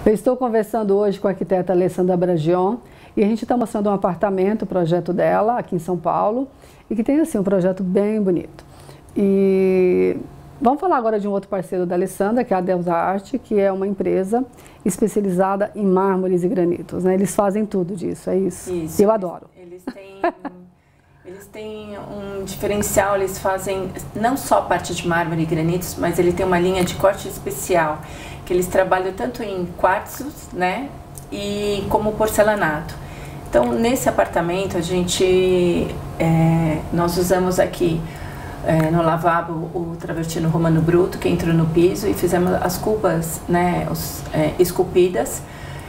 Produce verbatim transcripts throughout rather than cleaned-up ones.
Eu estou conversando hoje com a arquiteta Alessandra Bragion e a gente está mostrando um apartamento, o projeto dela, aqui em São Paulo, e que tem assim um projeto bem bonito. E vamos falar agora de um outro parceiro da Alessandra, que é a Delta Arte, que é uma empresa especializada em mármores e granitos, né? Eles fazem tudo disso, é isso? Isso. Eu adoro. Eles têm, eles têm um diferencial, eles fazem não só parte de mármore e granitos, mas ele tem uma linha de corte especial, que eles trabalham tanto em quartzos, né, e como porcelanato. Então, nesse apartamento, a gente, é, nós usamos aqui é, no lavabo o travertino romano bruto, que entrou no piso, e fizemos as cubas, né, os, é, esculpidas.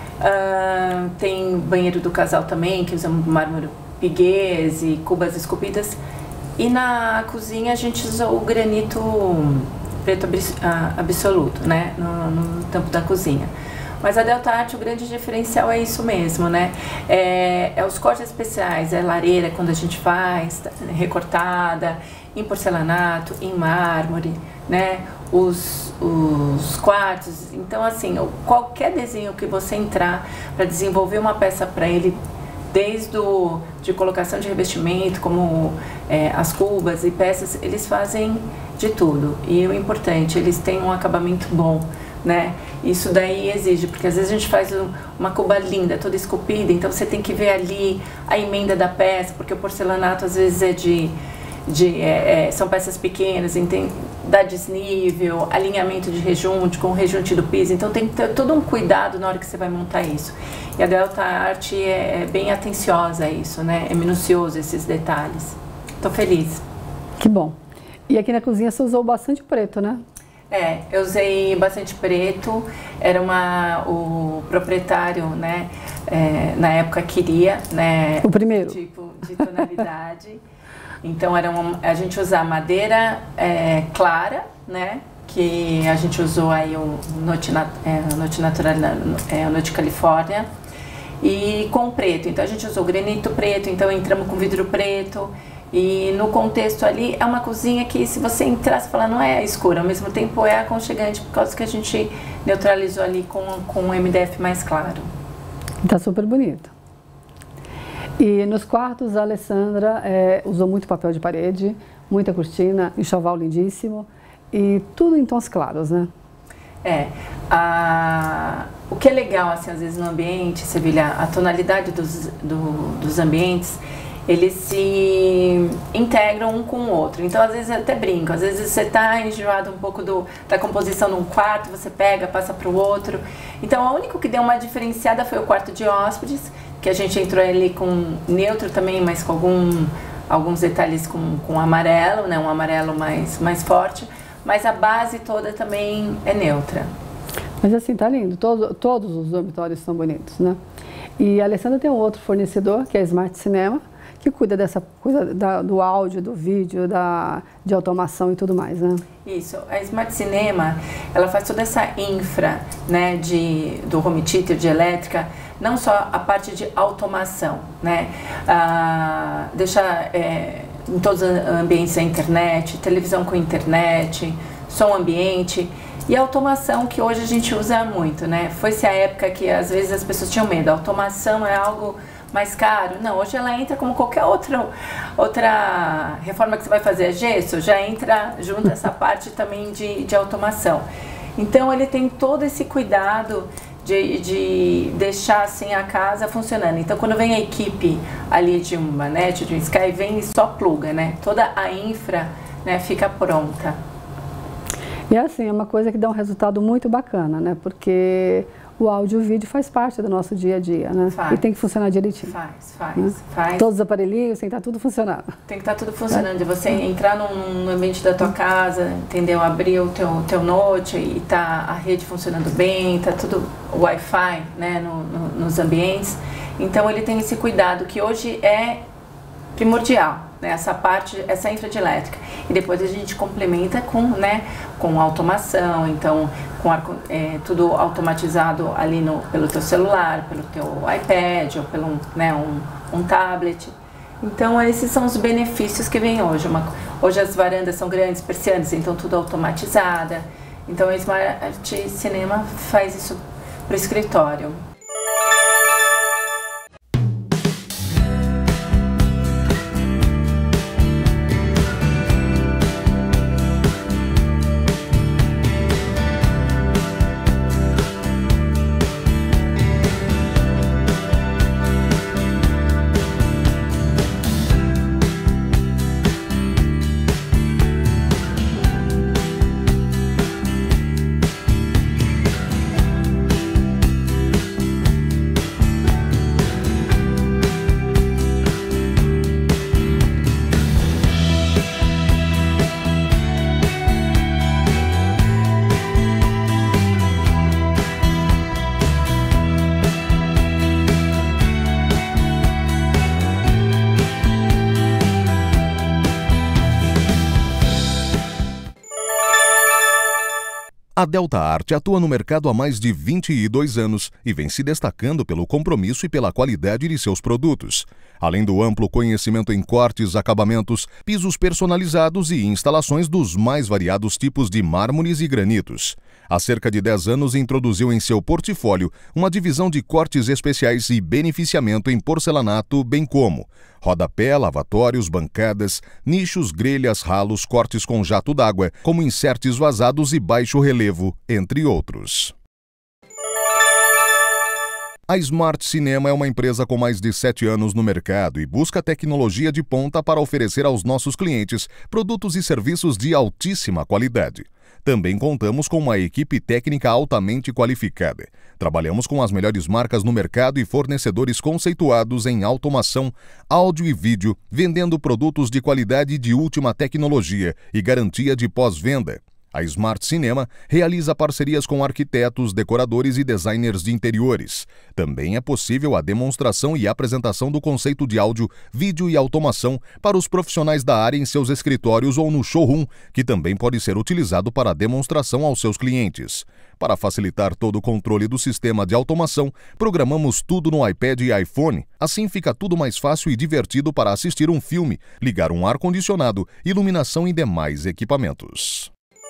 Uh, tem banheiro do casal também, que usamos mármore piguês e cubas esculpidas. E na cozinha a gente usou o granito preto absoluto, né, no, no tampo da cozinha. Mas a Delta Arte, o grande diferencial é isso mesmo, né? É, é os cortes especiais, é lareira quando a gente faz, recortada, em porcelanato, em mármore, né? Os, os quartos. Então, assim, qualquer desenho que você entrar para desenvolver uma peça para ele, desde o, de colocação de revestimento, como é, as cubas e peças, eles fazem de tudo. E o importante, eles têm um acabamento bom, né? Isso daí exige, porque às vezes a gente faz um, uma cuba linda, toda esculpida, então você tem que ver ali a emenda da peça, porque o porcelanato às vezes é de, de é, é, são peças pequenas, então dá desnível, alinhamento de rejunte com o rejunte do piso, então tem que ter todo um cuidado na hora que você vai montar isso. E a Delta Arte é, é bem atenciosa a isso, né? É minucioso esses detalhes. Tô feliz. Que bom. E aqui na cozinha você usou bastante preto, né? É, eu usei bastante preto, era uma, o proprietário, né, é, na época queria, né, o primeiro tipo de tonalidade, então era uma, a gente usava madeira é, clara, né, que a gente usou aí o Note, é, Note Natural, é, o Note Califórnia, e com preto, então a gente usou granito preto, então entramos com vidro preto. E no contexto ali, é uma cozinha que se você entrar, você fala, não é escura, ao mesmo tempo é aconchegante, por causa que a gente neutralizou ali com, com um M D F mais claro. Tá super bonito. E nos quartos, a Alessandra é, usou muito papel de parede, muita cortina, enxoval lindíssimo, e tudo em tons claros, né? É, a, o que é legal, assim, às vezes no ambiente, Sevilha, a tonalidade dos, do, dos ambientes, eles se integram um com o outro. Então, às vezes, eu até brinco. Às vezes, você está enjoado um pouco do, da composição num quarto, você pega, passa para o outro. Então, o único que deu uma diferenciada foi o quarto de hóspedes, que a gente entrou ali com neutro também, mas com algum, alguns detalhes com, com amarelo, né? Um amarelo mais, mais forte. Mas a base toda também é neutra. Mas assim, tá lindo. Todo, todos os dormitórios são bonitos, né? E a Alessandra tem um outro fornecedor, que é a Smart Cinema, que cuida dessa coisa da, do áudio, do vídeo, da, de automação e tudo mais, né? Isso. A Smart Cinema, ela faz toda essa infra, né, de, do home theater, de elétrica, não só a parte de automação, né? Ah, deixar é, em todos os ambientes a internet, televisão com internet, som ambiente. E a automação que hoje a gente usa muito, né? Foi-se a época que às vezes as pessoas tinham medo. A automação é algo mais caro. Não, hoje ela entra como qualquer outra, outra reforma que você vai fazer, é gesso, já entra junto essa parte também de, de automação. Então ele tem todo esse cuidado de, de deixar assim a casa funcionando. Então quando vem a equipe ali de uma net, de um Sky, vem e só pluga, né? Toda a infra, né, fica pronta. E assim, é uma coisa que dá um resultado muito bacana, né? Porque o áudio e o vídeo faz parte do nosso dia a dia, né? Faz. E tem que funcionar direitinho. Faz, faz, né? faz. Todos os aparelhinhos, tem que estar tudo funcionando. Tem que estar tudo funcionando. De você entrar num, no ambiente da tua casa, entendeu? Abrir o teu, teu note e tá a rede funcionando bem, tá tudo Wi-Fi, né? No, no, nos ambientes. Então ele tem esse cuidado que hoje é primordial, né? Essa parte, essa infra de elétrica. E depois a gente complementa com, né, com automação, então com é, tudo automatizado ali no, pelo teu celular, pelo teu iPad ou pelo, né, um, um tablet. Então esses são os benefícios que vem hoje. Uma, hoje as varandas são grandes, persianas, então tudo automatizada. Então a Smart Cinema faz isso para o escritório. A Delta Arte atua no mercado há mais de vinte e dois anos e vem se destacando pelo compromisso e pela qualidade de seus produtos. Além do amplo conhecimento em cortes, acabamentos, pisos personalizados e instalações dos mais variados tipos de mármores e granitos. Há cerca de dez anos introduziu em seu portfólio uma divisão de cortes especiais e beneficiamento em porcelanato, bem como rodapé, lavatórios, bancadas, nichos, grelhas, ralos, cortes com jato d'água, como insertes vazados e baixo relevo, entre outros. A Smart Cinema é uma empresa com mais de sete anos no mercado e busca tecnologia de ponta para oferecer aos nossos clientes produtos e serviços de altíssima qualidade. Também contamos com uma equipe técnica altamente qualificada. Trabalhamos com as melhores marcas no mercado e fornecedores conceituados em automação, áudio e vídeo, vendendo produtos de qualidade de última tecnologia e garantia de pós-venda. A Smart Cinema realiza parcerias com arquitetos, decoradores e designers de interiores. Também é possível a demonstração e apresentação do conceito de áudio, vídeo e automação para os profissionais da área em seus escritórios ou no showroom, que também pode ser utilizado para demonstração aos seus clientes. Para facilitar todo o controle do sistema de automação, programamos tudo no iPad e iPhone. Assim fica tudo mais fácil e divertido para assistir um filme, ligar um ar-condicionado, iluminação e demais equipamentos.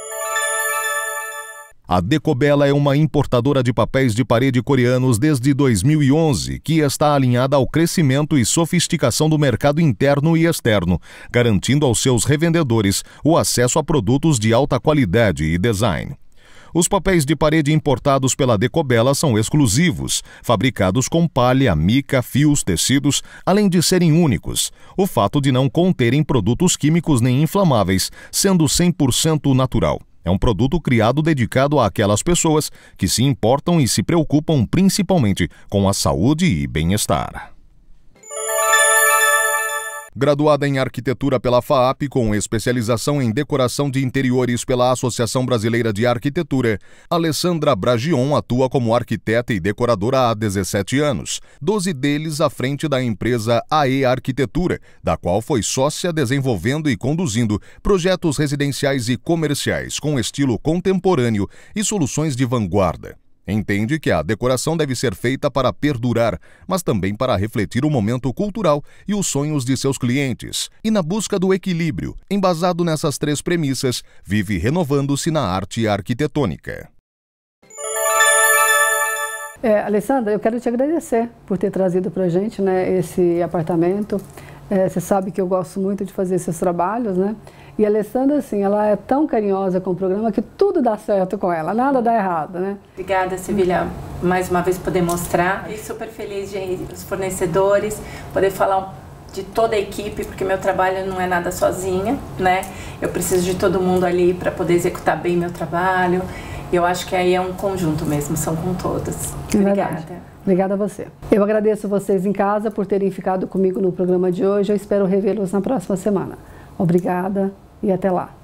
A Decobela é uma importadora de papéis de parede coreanos desde dois mil e onze, que está alinhada ao crescimento e sofisticação do mercado interno e externo, garantindo aos seus revendedores o acesso a produtos de alta qualidade e design. Os papéis de parede importados pela Decobela são exclusivos, fabricados com palha, mica, fios, tecidos, além de serem únicos. O fato de não conterem produtos químicos nem inflamáveis, sendo cem por cento natural. É um produto criado dedicado àquelas pessoas que se importam e se preocupam principalmente com a saúde e bem-estar. Graduada em Arquitetura pela FAAP, com especialização em Decoração de Interiores pela Associação Brasileira de Arquitetura, Alessandra Bragion atua como arquiteta e decoradora há dezessete anos, doze deles à frente da empresa A E Arquitetura, da qual foi sócia desenvolvendo e conduzindo projetos residenciais e comerciais com estilo contemporâneo e soluções de vanguarda. Entende que a decoração deve ser feita para perdurar, mas também para refletir o momento cultural e os sonhos de seus clientes. E na busca do equilíbrio, embasado nessas três premissas, vive renovando-se na arte arquitetônica. É, Alessandra, eu quero te agradecer por ter trazido para a gente, né, esse apartamento. É, você sabe que eu gosto muito de fazer esses trabalhos, né? E a Alessandra, assim, ela é tão carinhosa com o programa que tudo dá certo com ela, nada dá errado, né? Obrigada, Sevilha, mais uma vez poder mostrar. E super feliz de os fornecedores, poder falar de toda a equipe, porque meu trabalho não é nada sozinha, né? Eu preciso de todo mundo ali para poder executar bem meu trabalho. E eu acho que aí é um conjunto mesmo, são com todas. Obrigada. Obrigada a você. Eu agradeço vocês em casa por terem ficado comigo no programa de hoje. Eu espero revê-los na próxima semana. Obrigada e até lá.